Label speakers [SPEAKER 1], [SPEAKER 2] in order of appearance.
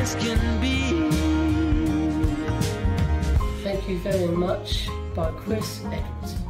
[SPEAKER 1] as can be.
[SPEAKER 2] Thank you very much by Chris Edwards.